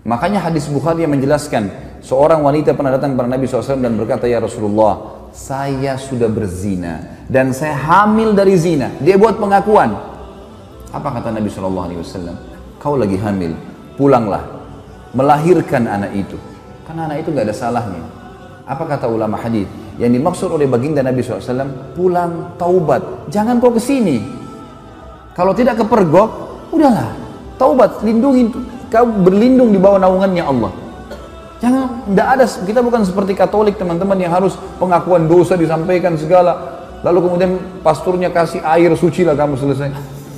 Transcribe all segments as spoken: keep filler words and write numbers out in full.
Makanya hadis Bukhari yang menjelaskan, seorang wanita pernah datang kepada Nabi shallallahu alaihi wasallam dan berkata, ya Rasulullah, saya sudah berzina dan saya hamil dari zina. Dia buat pengakuan. Apa kata Nabi shallallahu alaihi wasallam? Kau lagi hamil, pulanglah, melahirkan anak itu. Karena anak itu gak ada salahnya. Apa kata ulama hadis? Yang dimaksud oleh baginda Nabi shallallahu alaihi wasallam, pulang taubat. Jangan kau kesini. Kalau tidak kepergok, udahlah. Taubat, lindungi. Kau berlindung di bawah naungannya Allah. Jangan, tidak ada, kita bukan seperti Katolik teman-teman yang harus pengakuan dosa disampaikan segala. Lalu kemudian pasturnya kasih air suci lah kamu selesai.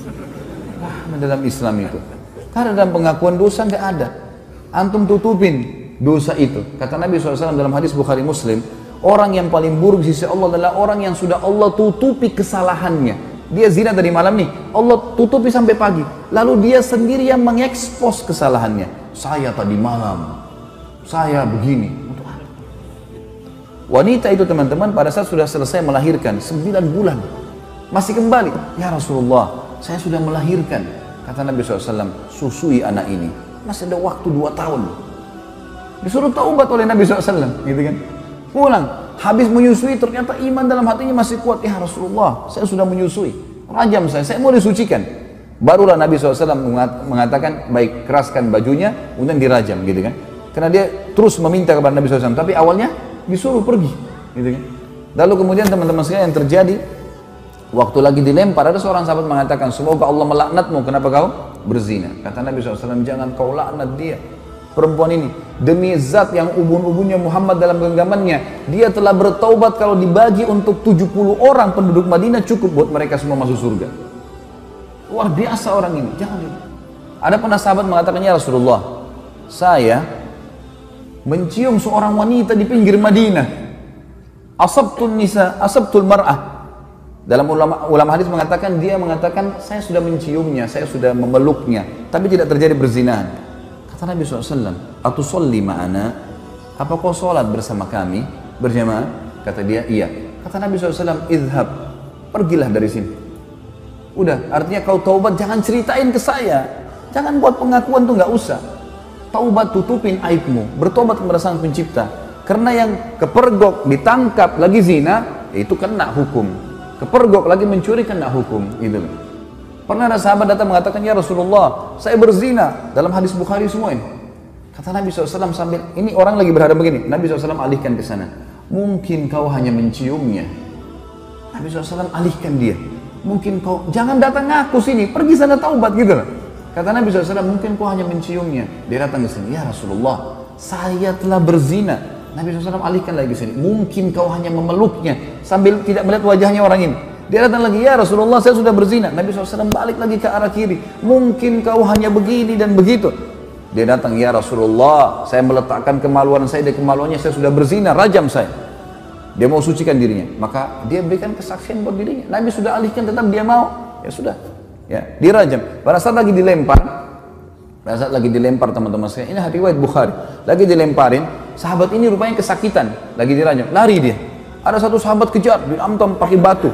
Nah, dalam Islam itu. Karena dalam pengakuan dosa nggak ada. Antum tutupin dosa itu. Kata Nabi shallallahu alaihi wasallam dalam hadis Bukhari Muslim, orang yang paling buruk di sisi Allah adalah orang yang sudah Allah tutupi kesalahannya. Dia zina tadi malam nih, Allah tutupi sampai pagi. Lalu dia sendiri yang mengekspos kesalahannya. Saya tadi malam, saya begini. Untuk apa? Wanita itu teman-teman pada saat sudah selesai melahirkan sembilan bulan, masih kembali. Ya Rasulullah, saya sudah melahirkan. Kata Nabi shallallahu alaihi wasallam, susui anak ini. Masih ada waktu dua tahun. Disuruh taubat oleh Nabi shallallahu alaihi wasallam, gitu kan? Pulang, habis menyusui ternyata iman dalam hatinya masih kuat. Ya Rasulullah, saya sudah menyusui, rajam saya, saya mau disucikan. Barulah Nabi shallallahu alaihi wasallam mengatakan, baik, keraskan bajunya, kemudian dirajam, gitu kan. Karena dia terus meminta kepada Nabi shallallahu alaihi wasallam, tapi awalnya disuruh pergi, gitu kan. Lalu kemudian teman-teman sekalian yang terjadi, waktu lagi dilempar, ada seorang sahabat mengatakan, semoga Allah melaknatmu, kenapa kau berzina? Kata Nabi shallallahu alaihi wasallam, jangan kau laknat dia, perempuan ini, demi zat yang ubun-ubunnya Muhammad dalam genggamannya, dia telah bertaubat. Kalau dibagi untuk tujuh puluh orang penduduk Madinah cukup buat mereka semua masuk surga. Luar biasa orang ini, jangan dia. Ada pernah sahabat mengatakan, ya Rasulullah, saya mencium seorang wanita di pinggir Madinah. Asabtul nisa, asabtul mar'ah. Dalam ulama, ulama hadis mengatakan, dia mengatakan, saya sudah menciumnya, saya sudah memeluknya, tapi tidak terjadi berzinahan. Kata Nabi shallallahu alaihi wasallam, atusolli ma'ana, apa kau sholat bersama kami berjamaah? Kata dia, iya. Kata Nabi shallallahu alaihi wasallam, idhab, pergilah dari sini. Udah, artinya kau taubat, jangan ceritain ke saya, jangan buat pengakuan tuh, nggak usah. Taubat, tutupin aibmu, bertobat kepada Sang Pencipta. Karena yang kepergok, ditangkap lagi zina, itu kena hukum. Kepergok lagi mencuri, kena hukum, gitu. Pernah ada sahabat datang mengatakan, ya Rasulullah, saya berzina. Dalam hadis Bukhari semua ini. Kata Nabi shallallahu alaihi wasallam sambil, ini orang lagi berhadap begini. Nabi shallallahu alaihi wasallam alihkan ke sana. Mungkin kau hanya menciumnya. Nabi shallallahu alaihi wasallam alihkan dia. Mungkin kau, jangan datang ngaku sini, pergi sana taubat, gitu loh. Kata Nabi shallallahu alaihi wasallam, mungkin kau hanya menciumnya. Dia datang ke sini, ya Rasulullah, saya telah berzina. Nabi shallallahu alaihi wasallam alihkan lagi ke sini. Mungkin kau hanya memeluknya, sambil tidak melihat wajahnya orang ini. Dia datang lagi, ya Rasulullah, saya sudah berzina. Nabi shallallahu alaihi wasallam balik lagi ke arah kiri. Mungkin kau hanya begini dan begitu. Dia datang, ya Rasulullah, saya meletakkan kemaluan saya, dan kemaluannya saya sudah berzina, rajam saya. Dia mau sucikan dirinya, maka dia berikan kesaksian buat dirinya. Nabi sudah alihkan, tetap dia mau, ya sudah, ya dirajam. Pada saat lagi dilempar, pada saat lagi dilempar teman-teman saya, ini riwayat Bukhari, lagi dilemparin, sahabat ini rupanya kesakitan, lagi dirajam, lari dia. Ada satu sahabat kejar, diamtam pakai batu.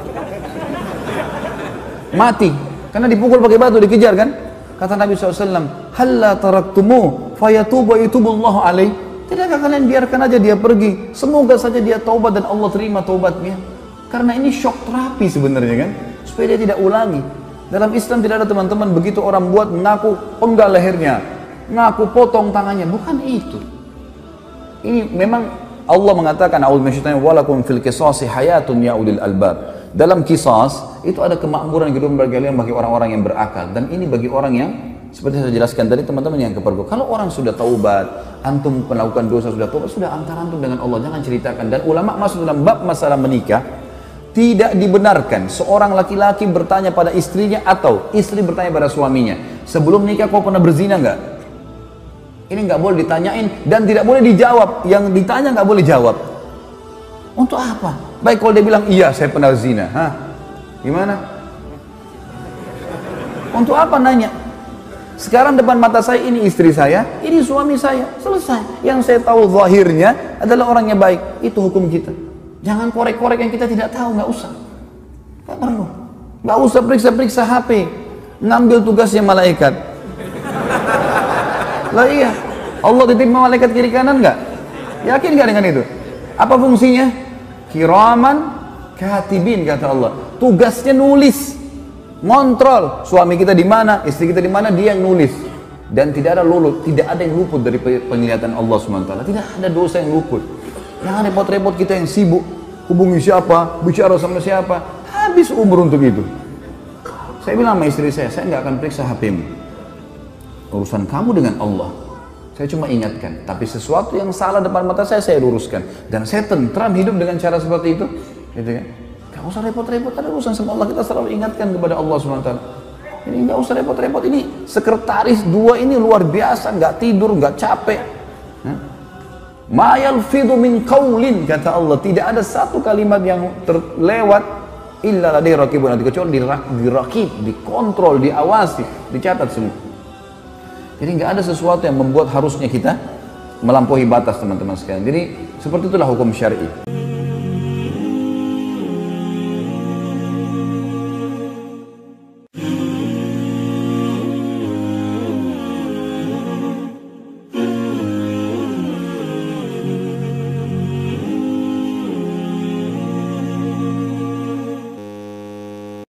Mati, karena dipukul pakai batu, dikejar kan. Kata Nabi shallallahu alaihi wasallam, halla taraktumu fayatubu yatubullahu alaih. Tidakkah kalian biarkan aja dia pergi, semoga saja dia taubat dan Allah terima taubatnya. Karena ini shock terapi sebenarnya kan, supaya dia tidak ulangi. Dalam Islam tidak ada teman-teman begitu orang buat mengaku penggal lehernya, ngaku potong tangannya, bukan itu. Ini memang Allah mengatakan, a'udzu minasyaitonir rajim, walakum fil qisasi hayatun ya ulil albab. Dalam kisas itu ada kemakmuran hidup bagi bagi orang-orang yang berakal, dan ini bagi orang yang seperti saya jelaskan tadi teman-teman yang kepergok. Kalau orang sudah taubat, antum melakukan dosa sudah taubat, sudah antara antum dengan Allah, jangan ceritakan. Dan ulama masuk dalam bab masalah menikah, tidak dibenarkan seorang laki-laki bertanya pada istrinya atau istri bertanya pada suaminya, sebelum nikah kau pernah berzina nggak? Ini nggak boleh ditanyain dan tidak boleh dijawab. Yang ditanya nggak boleh jawab. Untuk apa? Baik kalau dia bilang, iya saya pernah zina. Hah? Gimana? Untuk apa nanya? Sekarang depan mata saya, ini istri saya, ini suami saya. Selesai. Yang saya tahu zahirnya adalah orangnya baik. Itu hukum kita. Jangan korek-korek yang kita tidak tahu, nggak usah. Nggak perlu. Nggak usah periksa-periksa H P. Ngambil tugasnya malaikat. Lah iya. Allah titip malaikat kiri kanan nggak? Yakin nggak dengan itu? Apa fungsinya? Kiraman katibin kata Allah. Tugasnya nulis, ngontrol suami kita di mana, istri kita di mana, dia yang nulis. Dan tidak ada luput, tidak ada yang luput dari penglihatan Allah subhanahu wa taala. Tidak ada dosa yang luput. Jangan repot-repot kita yang sibuk hubungi siapa, bicara sama siapa, habis umur untuk itu. Saya bilang sama istri saya, saya nggak akan periksa H P-mu. Urusan kamu dengan Allah. Saya cuma ingatkan, tapi sesuatu yang salah depan mata saya, saya luruskan. Dan saya tentram hidup dengan cara seperti itu. Gitu kan? Gak usah repot-repot, ada urusan sama Allah, kita selalu ingatkan kepada Allah subhanahu wa taala. Ini gak usah repot-repot, ini sekretaris dua ini luar biasa, gak tidur, gak capek. Ma yalfidhu min qaulin, kata Allah, tidak ada satu kalimat yang terlewat illa ladaihi raqibun atid, kecuali dirakib, dikontrol, diawasi, dicatat semua. Jadi nggak ada sesuatu yang membuat harusnya kita melampaui batas, teman-teman sekalian. Jadi seperti itulah hukum syar'i.